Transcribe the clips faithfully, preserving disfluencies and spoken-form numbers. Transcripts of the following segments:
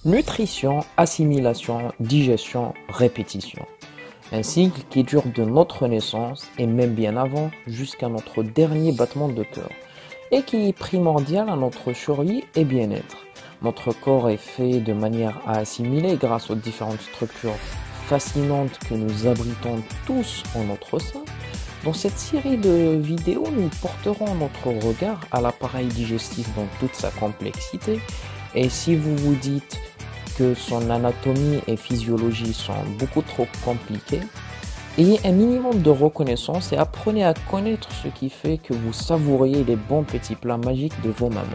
Nutrition, assimilation, digestion, répétition. Un cycle qui dure de notre naissance et même bien avant jusqu'à notre dernier battement de cœur et qui est primordial à notre survie et bien-être. Notre corps est fait de manière à assimiler grâce aux différentes structures fascinantes que nous abritons tous en notre sein. Dans cette série de vidéos, nous porterons notre regard à l'appareil digestif dans toute sa complexité. Et si vous vous dites que son anatomie et physiologie sont beaucoup trop compliquées, ayez un minimum de reconnaissance et apprenez à connaître ce qui fait que vous savouriez les bons petits plats magiques de vos mamans.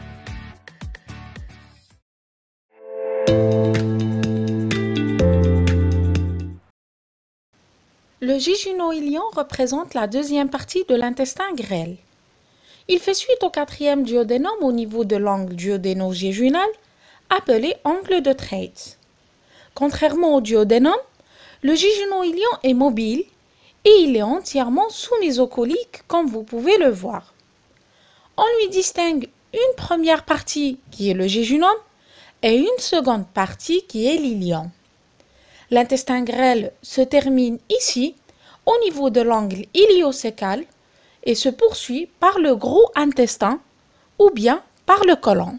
Le jejunum-iléon représente la deuxième partie de l'intestin grêle. Il fait suite au quatrième duodénum au niveau de l'angle duodéno-jéjunal, appelé angle de Treitz. Contrairement au duodénum, le jejunum-iléon est mobile et il est entièrement sous-mésocolique comme vous pouvez le voir. On lui distingue une première partie qui est le jéjunum et une seconde partie qui est l'iléon. L'intestin grêle se termine ici, au niveau de l'angle iléocécal, et se poursuit par le gros intestin ou bien par le côlon.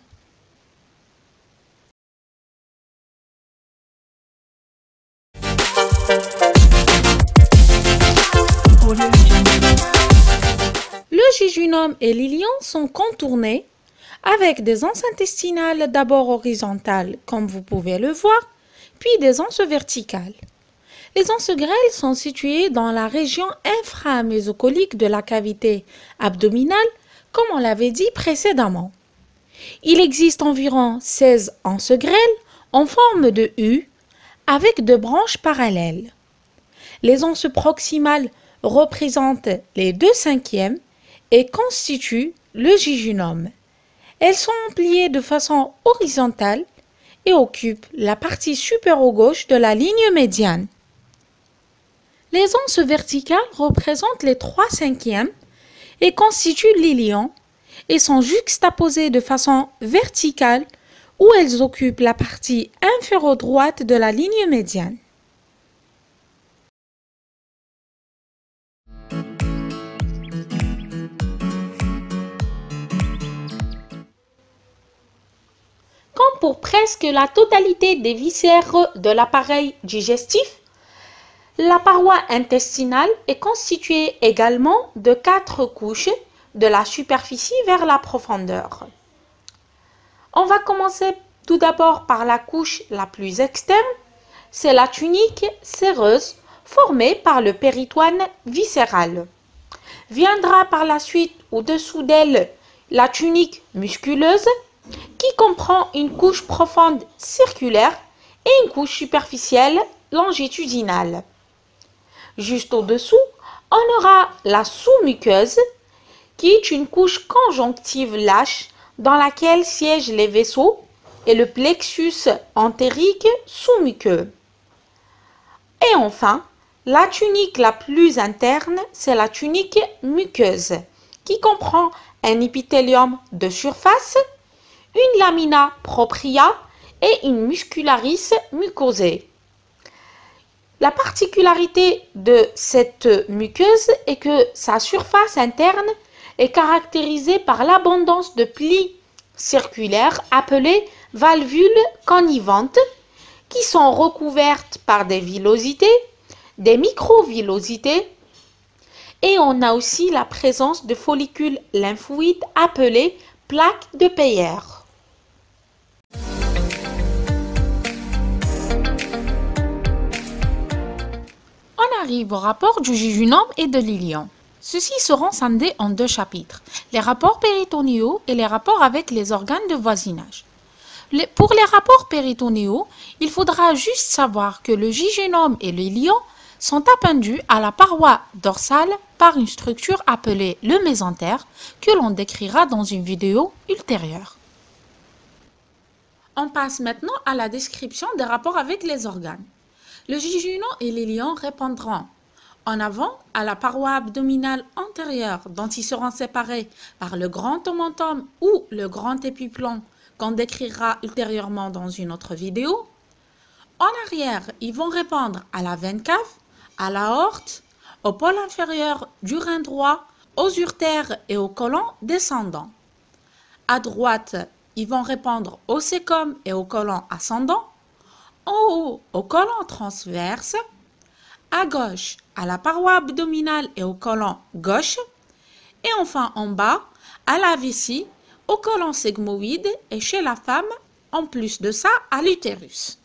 Le jéjunum et l'iléon sont contournés avec des anses intestinales d'abord horizontales, comme vous pouvez le voir, puis des anses verticales. Les anses grêles sont situées dans la région inframésocolique de la cavité abdominale, comme on l'avait dit précédemment. Il existe environ seize anses grêles en forme de U, avec deux branches parallèles. Les anses proximales représentent les deux cinquièmes et constituent le jéjunum. Elles sont pliées de façon horizontale et occupent la partie supéro-gauche de la ligne médiane. Les anses verticales représentent les trois cinquièmes et constituent l'iléon et sont juxtaposées de façon verticale où elles occupent la partie inféro-droite de la ligne médiane. Comme pour presque la totalité des viscères de l'appareil digestif, la paroi intestinale est constituée également de quatre couches de la superficie vers la profondeur. On va commencer tout d'abord par la couche la plus externe, c'est la tunique séreuse formée par le péritoine viscéral. Viendra par la suite au-dessous d'elle la tunique musculeuse qui comprend une couche profonde circulaire et une couche superficielle longitudinale. Juste au-dessous, on aura la sous-muqueuse, qui est une couche conjonctive lâche dans laquelle siègent les vaisseaux et le plexus entérique sous-muqueux. Et enfin, la tunique la plus interne, c'est la tunique muqueuse, qui comprend un épithélium de surface, une lamina propria et une muscularis mucosée. La particularité de cette muqueuse est que sa surface interne est caractérisée par l'abondance de plis circulaires appelés valvules connivantes qui sont recouvertes par des villosités, des microvillosités et on a aussi la présence de follicules lymphoïdes appelés plaques de Peyer. On arrive au rapport du jéjunum et de l'iléon. Ceux-ci seront scindés en deux chapitres, les rapports péritonéaux et les rapports avec les organes de voisinage. Les, pour les rapports péritonéaux, il faudra juste savoir que le jéjunum et l'iléon sont appendus à la paroi dorsale par une structure appelée le mésentère que l'on décrira dans une vidéo ultérieure. On passe maintenant à la description des rapports avec les organes. Le jéjunum et l'iléon répondront en avant à la paroi abdominale antérieure dont ils seront séparés par le grand omentum ou le grand épiplon qu'on décrira ultérieurement dans une autre vidéo. En arrière, ils vont répondre à la veine cave, à l'aorte, au pôle inférieur du rein droit, aux uretères et au côlon descendant. À droite, ils vont répondre au cécum et au côlon ascendant. En haut, au côlon transverse. À gauche, à la paroi abdominale et au côlon gauche. Et enfin en bas, à la vessie, au côlon sigmoïde et chez la femme, en plus de ça, à l'utérus.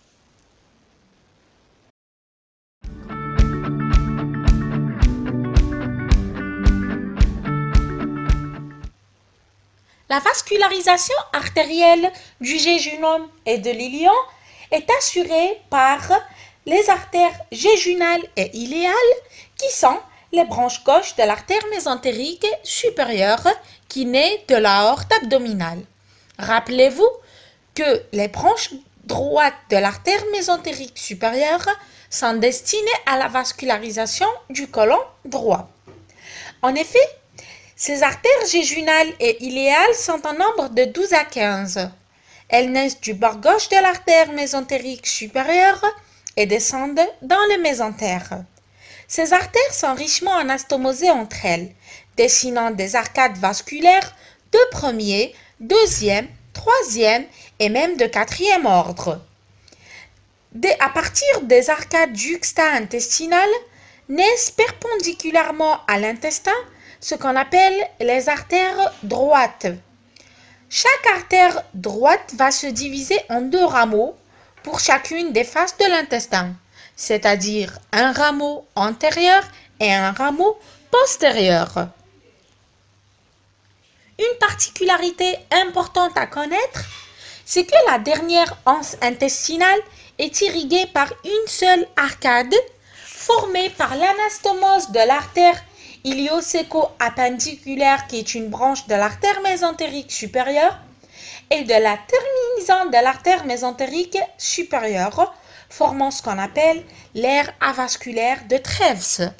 La vascularisation artérielle du jéjunum et de l'ilion est assurée par les artères jéjunales et iléales qui sont les branches gauches de l'artère mésentérique supérieure qui naît de l'aorte abdominale. Rappelez-vous que les branches droites de l'artère mésentérique supérieure sont destinées à la vascularisation du côlon droit. En effet, ces artères jéjunales et iléales sont en nombre de douze à quinze. Elles naissent du bord gauche de l'artère mésentérique supérieure et descendent dans le mésentère. Ces artères sont richement anastomosées entre elles, dessinant des arcades vasculaires de premier, deuxième, troisième et même de quatrième ordre. Dès, à partir des arcades juxta-intestinales, naissent perpendiculairement à l'intestin ce qu'on appelle les artères droites. Chaque artère droite va se diviser en deux rameaux pour chacune des faces de l'intestin, c'est-à-dire un rameau antérieur et un rameau postérieur. Une particularité importante à connaître, c'est que la dernière anse intestinale est irriguée par une seule arcade formée par l'anastomose de l'artère ilioséco-appendiculaire qui est une branche de l'artère mésentérique supérieure et de la terminaison de l'artère mésentérique supérieure, formant ce qu'on appelle l'aire avasculaire de Treves.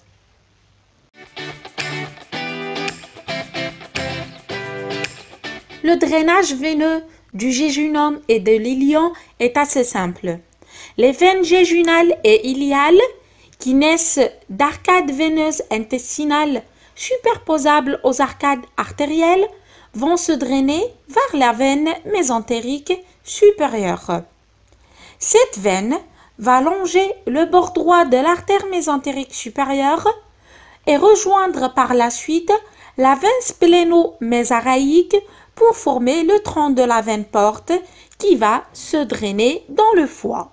Le drainage veineux du jéjunum et de l'ilion est assez simple. Les veines jéjunales et iliales qui naissent d'arcades veineuses intestinales superposables aux arcades artérielles vont se drainer vers la veine mésentérique supérieure. Cette veine va longer le bord droit de l'artère mésentérique supérieure et rejoindre par la suite la veine spléno-mésaraïque pour former le tronc de la veine porte qui va se drainer dans le foie.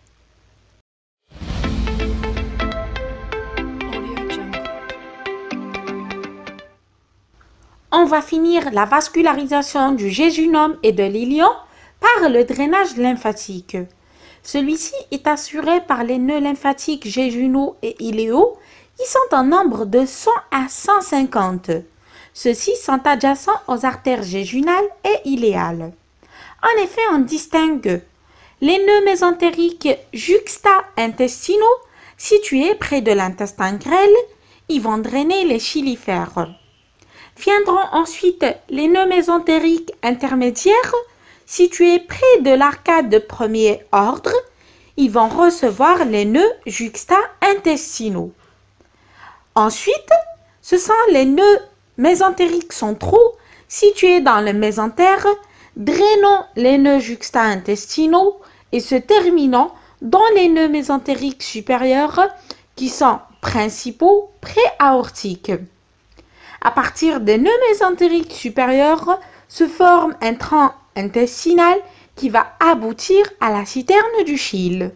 On va finir la vascularisation du jéjunum et de l'ilion par le drainage lymphatique. Celui-ci est assuré par les nœuds lymphatiques jéjunaux et iléaux qui sont en nombre de cent à cent cinquante. Ceux-ci sont adjacents aux artères jéjunales et iléales. En effet, on distingue les nœuds mésentériques juxta-intestinaux situés près de l'intestin grêle. Ils vont drainer les chylifères. Viendront ensuite les nœuds mésentériques intermédiaires situés près de l'arcade de premier ordre. Ils vont recevoir les nœuds juxta-intestinaux. Ensuite, ce sont les nœuds mésentériques centraux situés dans le mésentère, drainant les nœuds juxta-intestinaux et se terminant dans les nœuds mésentériques supérieurs qui sont principaux pré-aortiques. À partir des nœuds mésentériques supérieurs se forme un tronc intestinal qui va aboutir à la citerne du chyle.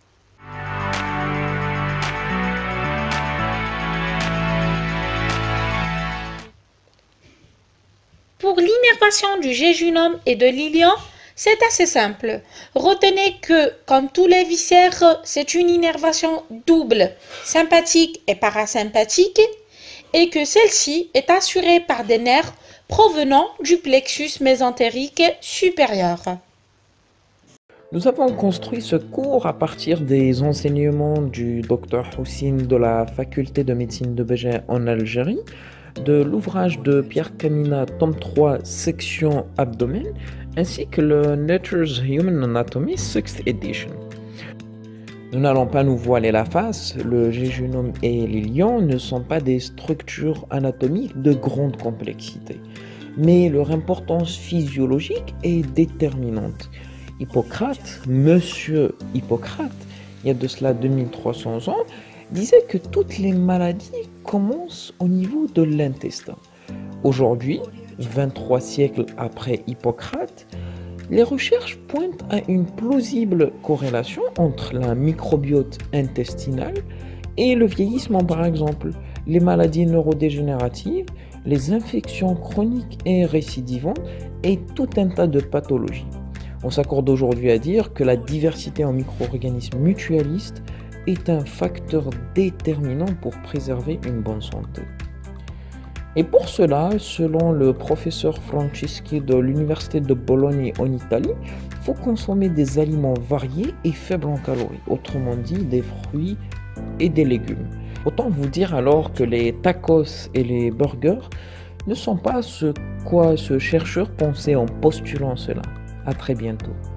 Pour l'innervation du jéjunum et de l'ilion, c'est assez simple. Retenez que, comme tous les viscères, c'est une innervation double, sympathique et parasympathique, et que celle-ci est assurée par des nerfs provenant du plexus mésentérique supérieur. Nous avons construit ce cours à partir des enseignements du docteur Houssine de la faculté de médecine de Béjaïa en Algérie. de l'ouvrage de Pierre Camina, tome trois, section abdomen, ainsi que le Nature's Human Anatomy, sixth edition. Nous n'allons pas nous voiler la face, le jéjunum et l'ilion ne sont pas des structures anatomiques de grande complexité, mais leur importance physiologique est déterminante. Hippocrate, monsieur Hippocrate, il y a de cela deux mille trois cents ans, disait que toutes les maladies commencent au niveau de l'intestin. Aujourd'hui, vingt-trois siècles après Hippocrate, les recherches pointent à une plausible corrélation entre la microbiote intestinale et le vieillissement par exemple, les maladies neurodégénératives, les infections chroniques et récidivantes et tout un tas de pathologies. On s'accorde aujourd'hui à dire que la diversité en micro-organismes mutualistes est un facteur déterminant pour préserver une bonne santé. Et pour cela, selon le professeur Franceschi de l'Université de Bologne en Italie, il faut consommer des aliments variés et faibles en calories, autrement dit des fruits et des légumes. Autant vous dire alors que les tacos et les burgers ne sont pas ce quoi ce chercheur pensait en postulant cela. À très bientôt.